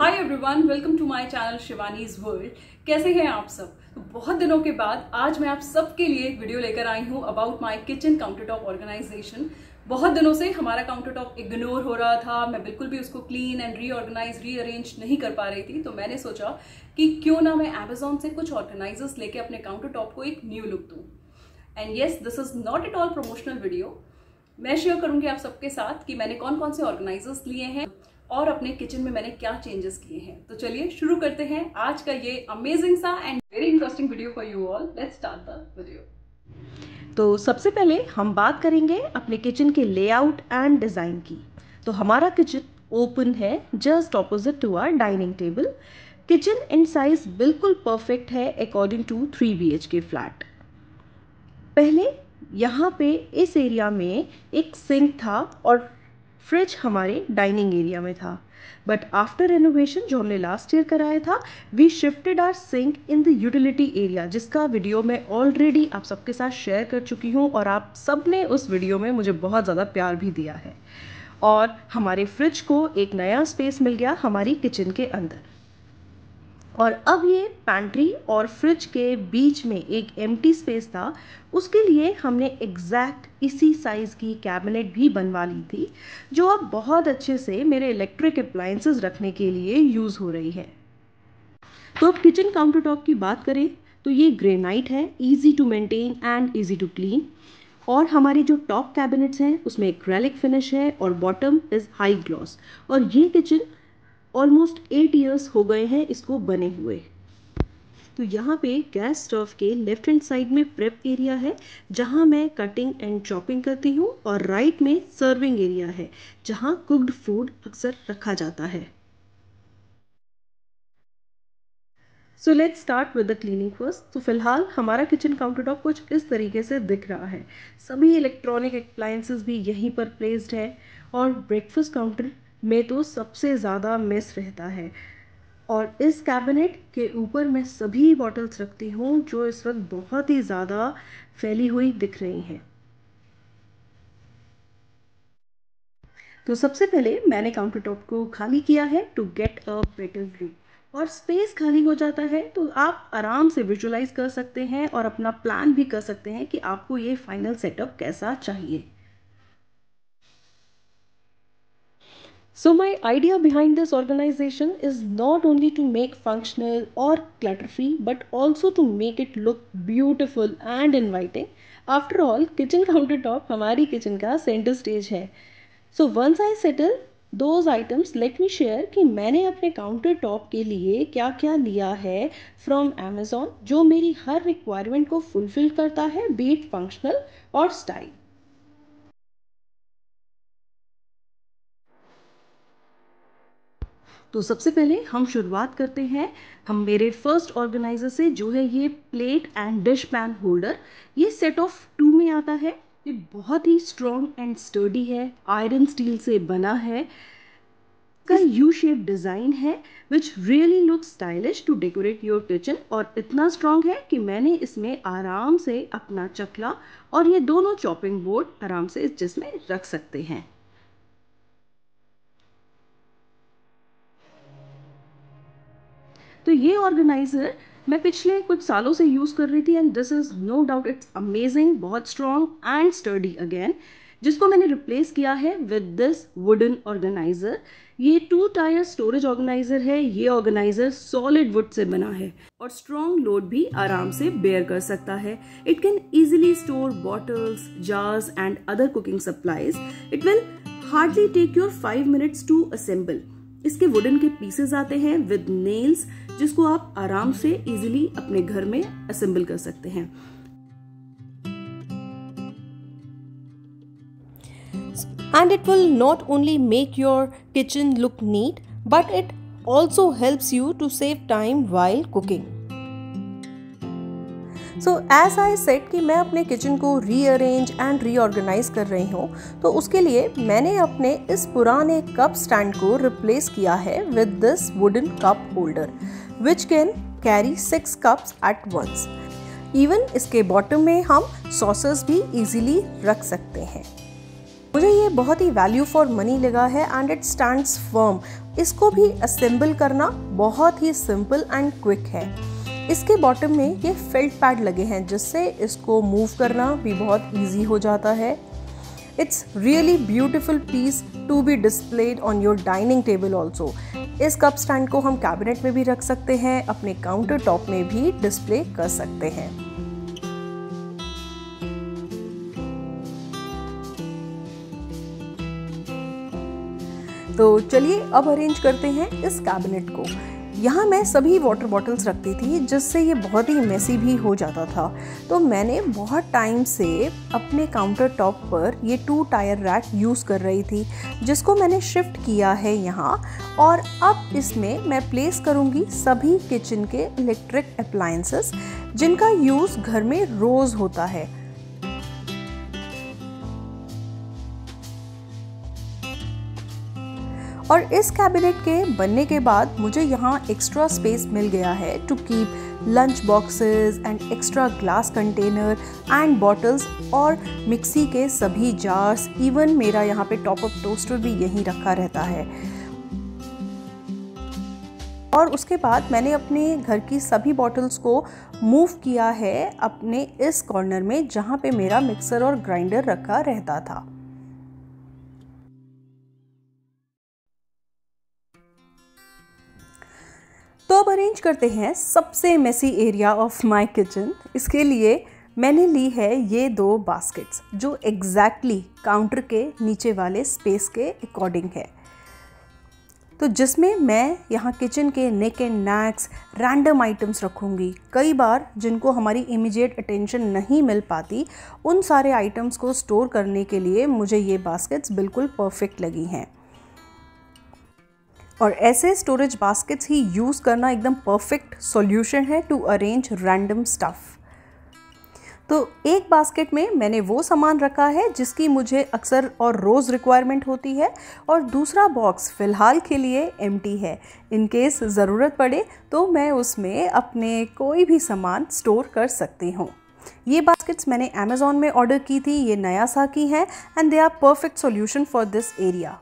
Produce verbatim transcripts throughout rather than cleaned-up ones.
Hi everyone, welcome to my channel Shivani's world. कैसे हैं आप सब? तो बहुत दिनों के बाद आज मैं आप सबके लिए एक वीडियो लेकर आई हूं about my kitchen counter top organization. बहुत दिनों से हमारा काउंटर टॉप इग्नोर हो रहा था, मैं बिल्कुल भी उसको क्लीन एंड रीऑर्गेनाइज रीअरेंज नहीं कर पा रही थी। तो मैंने सोचा कि क्यों ना मैं अमेजोन से कुछ ऑर्गेनाइजर्स लेके अपने काउंटर टॉप को एक न्यू लुक दूँ। And yes, this is not at all promotional video. मैं शेयर करूंगी आप सबके साथ कि मैंने कौन कौन से ऑर्गेनाइजर्स लिए हैं और अपने किचन में मैंने क्या चेंजेस किए हैं। तो चलिए शुरू करते हैं आज का ये अमेजिंग सा and very interesting video for you all. Let's start the video. तो सबसे पहले हम बात करेंगे अपने किचन के लेआउट एंड डिज़ाइन की। तो हमारा किचन ओपन है just opposite to our dining table. Kitchen in size बिल्कुल परफेक्ट है according to three B H K flat. पहले यहाँ पे इस एरिया में एक सिंक था और फ्रिज हमारे डाइनिंग एरिया में था, बट आफ्टर रेनोवेशन जो हमने लास्ट ईयर कराया था, we shifted our sink in the utility area, जिसका वीडियो मैं ऑलरेडी आप सबके साथ शेयर कर चुकी हूँ और आप सब ने उस वीडियो में मुझे बहुत ज़्यादा प्यार भी दिया है। और हमारे फ्रिज को एक नया स्पेस मिल गया हमारी किचन के अंदर। और अब ये पैंट्री और फ्रिज के बीच में एक एम्प्टी स्पेस था, उसके लिए हमने एग्जैक्ट इसी साइज़ की कैबिनेट भी बनवा ली थी, जो अब बहुत अच्छे से मेरे इलेक्ट्रिक अप्लायंसेस रखने के लिए यूज़ हो रही है। तो अब किचन काउंटर टॉप की बात करें तो ये ग्रेनाइट है, easy to maintain and easy to clean. और हमारे जो टॉप कैबिनेट्स हैं उसमें एक्रेलिक फिनिश है और बॉटम इज़ हाई ग्लॉस। और ये किचन ऑलमोस्ट एट इयर्स हो गए हैं इसको बने हुए। तो यहाँ पे गैस स्टोव के लेफ्ट हैंड साइड में प्रेप एरिया है जहाँ मैं कटिंग एंड चॉपिंग करती हूँ, और राइट में सर्विंग एरिया है जहाँ कुक्ड फूड अक्सर रखा जाता है। So let's start with the cleaning first. तो फिलहाल हमारा किचन काउंटर टॉप कुछ इस तरीके से दिख रहा है। सभी इलेक्ट्रॉनिक अप्लायंसेस भी यहीं पर प्लेस्ड है, और ब्रेकफास्ट काउंटर में तो सबसे ज़्यादा मिस रहता है। और इस कैबिनेट के ऊपर मैं सभी बॉटल्स रखती हूँ जो इस वक्त बहुत ही ज़्यादा फैली हुई दिख रही हैं। तो सबसे पहले मैंने काउंटर टॉप को खाली किया है to get a better view. और स्पेस खाली हो जाता है तो आप आराम से विजुलाइज कर सकते हैं और अपना प्लान भी कर सकते हैं कि आपको ये फाइनल सेटअप कैसा चाहिए। So my idea behind this organization is not only to make functional or clutter free, but also to make it look beautiful and inviting. After all, kitchen countertop हमारी kitchen का center stage है। So once I settle those items, let me share कि मैंने अपने counter top के लिए क्या क्या लिया है from Amazon, जो मेरी हर रिक्वायरमेंट को फुलफिल करता है, be it functional और स्टाइल। तो सबसे पहले हम शुरुआत करते हैं हम मेरे फर्स्ट ऑर्गेनाइजर से, जो है ये plate and dish pan holder. ये सेट ऑफ टू में आता है। ये बहुत ही स्ट्रॉन्ग एंड स्टर्डी है, आयरन स्टील से बना है, का यू शेप डिज़ाइन है which really look stylish to decorate your kitchen. और इतना स्ट्रॉन्ग है कि मैंने इसमें आराम से अपना चकला और ये दोनों चॉपिंग बोर्ड आराम से जिसमें रख सकते हैं। तो ये ऑर्गेनाइज़र मैं पिछले कुछ सालों से यूज़ कर रही थी and this is no doubt it's amazing, बहुत स्ट्रॉन्ग एंड स्टर्डी अगेन, जिसको मैंने रिप्लेस किया है विद दिस वुडन ऑर्गेनाइज़र। ये टू टायर स्टोरेज ऑर्गेनाइज़र है। ये ऑर्गेनाइज़र सॉलिड वुड से बना है और स्ट्रॉन्ग लोड भी आराम से बेयर कर सकता है। It can easily store bottles, jars and other cooking supplies. It will hardly take your five minutes to assemble. इसके वुडन के पीसेस आते हैं विद नेल्स, जिसको आप आराम से इजीली अपने घर में असेंबल कर सकते हैं। And it will not only make your kitchen look neat, but it also helps you to save time while cooking. So as I said कि मैं अपने किचन को रीअरेंज एंड रीऑर्गेनाइज कर रही हूँ, तो उसके लिए मैंने अपने इस पुराने कप स्टैंड को रिप्लेस किया है with this wooden cup holder which can carry six cups at once. Even इसके बॉटम में हम सॉसेस भी इजीली रख सकते हैं। मुझे ये बहुत ही वैल्यू फॉर मनी लगा है एंड इट स्टैंड्स फर्म। इसको भी असेंबल करना बहुत ही सिंपल एंड क्विक है। इसके बॉटम में ये फेल्ट पैड लगे हैं जिससे इसको मूव करना भी बहुत इजी हो जाता है। It's really beautiful piece to be displayed on your dining table also. इस कप स्टैंड को हम कैबिनेट में भी रख सकते हैं, अपने काउंटर टॉप में भी डिस्प्ले कर सकते हैं। तो चलिए अब अरेंज करते हैं इस कैबिनेट को। यहाँ मैं सभी वाटर बॉटल्स रखती थी जिससे ये बहुत ही मेसी भी हो जाता था। तो मैंने बहुत टाइम से अपने काउंटर टॉप पर ये टू टायर रैक यूज़ कर रही थी जिसको मैंने शिफ्ट किया है यहाँ। और अब इसमें मैं प्लेस करूँगी सभी किचन के इलेक्ट्रिक अप्लायंसेस जिनका यूज़ घर में रोज़ होता है। और इस कैबिनेट के बनने के बाद मुझे यहाँ एक्स्ट्रा स्पेस मिल गया है to keep lunch boxes and extra glass container and bottles और मिक्सी के सभी जार्स। इवन मेरा यहाँ पे टॉप अप टोस्टर भी यहीं रखा रहता है। और उसके बाद मैंने अपने घर की सभी बॉटल्स को मूव किया है अपने इस कॉर्नर में जहाँ पे मेरा मिक्सर और ग्राइंडर रखा रहता था। तो अब अरेंज करते हैं सबसे messy area of my kitchen. इसके लिए मैंने ली है ये दो बास्केट्स जो एग्जैक्टली काउंटर के नीचे वाले स्पेस के अकॉर्डिंग है। तो जिसमें मैं यहाँ किचन के knick and knacks random items रखूँगी। कई बार जिनको हमारी इमीडिएट अटेंशन नहीं मिल पाती उन सारे आइटम्स को स्टोर करने के लिए मुझे ये बास्केट्स बिल्कुल परफेक्ट लगी हैं। और ऐसे स्टोरेज बास्केट्स ही यूज़ करना एकदम परफेक्ट सॉल्यूशन है टू अरेंज रैंडम स्टफ़। तो एक बास्केट में मैंने वो सामान रखा है जिसकी मुझे अक्सर और रोज़ रिक्वायरमेंट होती है और दूसरा बॉक्स फ़िलहाल के लिए एम्प्टी है। इन केस ज़रूरत पड़े तो मैं उसमें अपने कोई भी सामान स्टोर कर सकती हूँ। ये बास्केट्स मैंने अमेज़ॉन में ऑर्डर की थी। ये नया सा की हैं and they are perfect solution for this area.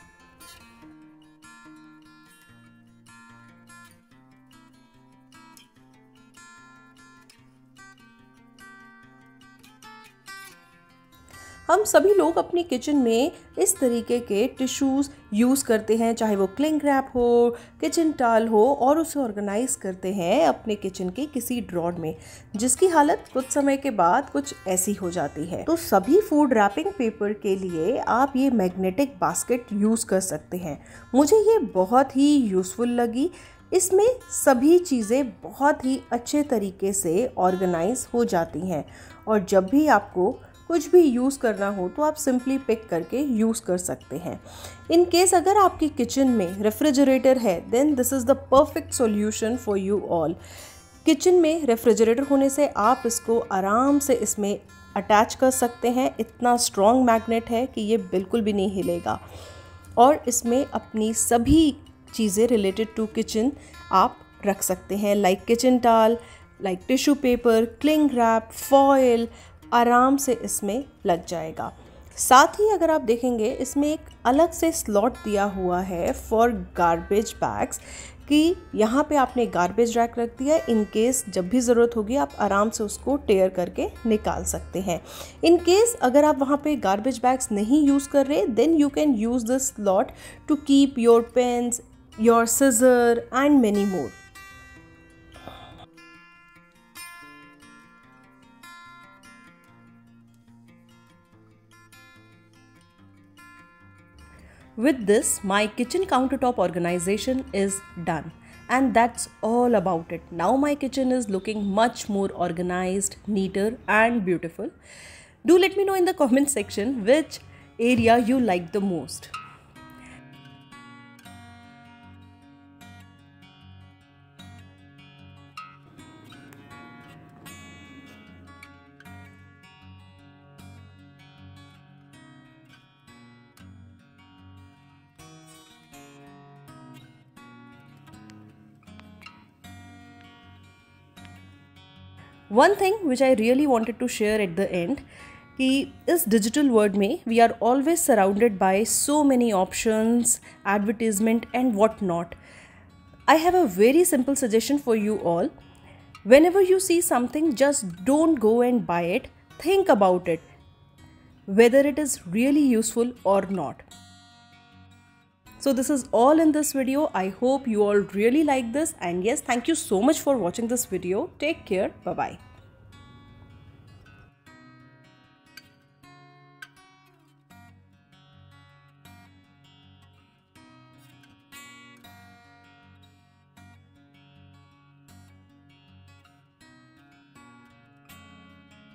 हम सभी लोग अपनी किचन में इस तरीके के टिश्यूज़ यूज़ करते हैं, चाहे वो क्लिंग रैप हो, किचन टॉवल हो, और उसे ऑर्गेनाइज करते हैं अपने किचन के किसी ड्रॉर में जिसकी हालत कुछ समय के बाद कुछ ऐसी हो जाती है। तो सभी फूड रैपिंग पेपर के लिए आप ये मैग्नेटिक बास्केट यूज़ कर सकते हैं। मुझे ये बहुत ही यूज़फुल लगी। इसमें सभी चीज़ें बहुत ही अच्छे तरीके से ऑर्गेनाइज हो जाती हैं और जब भी आपको कुछ भी यूज़ करना हो तो आप सिंपली पिक करके यूज़ कर सकते हैं। इन केस अगर आपकी किचन में रेफ्रिजरेटर है then this is the perfect solution for you all. Kitchen में रेफ्रिजरेटर होने से आप इसको आराम से इसमें अटैच कर सकते हैं। इतना स्ट्रॉन्ग मैग्नेट है कि ये बिल्कुल भी नहीं हिलेगा और इसमें अपनी सभी चीज़ें रिलेटेड टू किचन आप रख सकते हैं, like kitchen towel, like tissue paper, cling wrap, foil आराम से इसमें लग जाएगा। साथ ही अगर आप देखेंगे इसमें एक अलग से स्लॉट दिया हुआ है फॉर गार्बेज बैग्स कि यहाँ पे आपने गार्बेज रैक रख दिया है। इन केस जब भी ज़रूरत होगी आप आराम से उसको टेयर करके निकाल सकते हैं। इन केस अगर आप वहाँ पे गार्बेज बैग्स नहीं यूज़ कर रहे then you can use this slot to keep your pens, your scissor and many more. With this, my kitchen countertop organization is done. And that's all about it. Now my kitchen is looking much more organized, neater and beautiful. Do let me know in the comment section which area you like the most. One thing which I really wanted to share at the end कि इस digital world में we are always surrounded by so many options, advertisement and what not. I have a very simple suggestion for you all. Whenever you see something, just don't go and buy it. Think about it, whether it is really useful or not. So this is all in this video. I hope you all really like this, and yes, thank you so much for watching this video. Take care. Bye bye.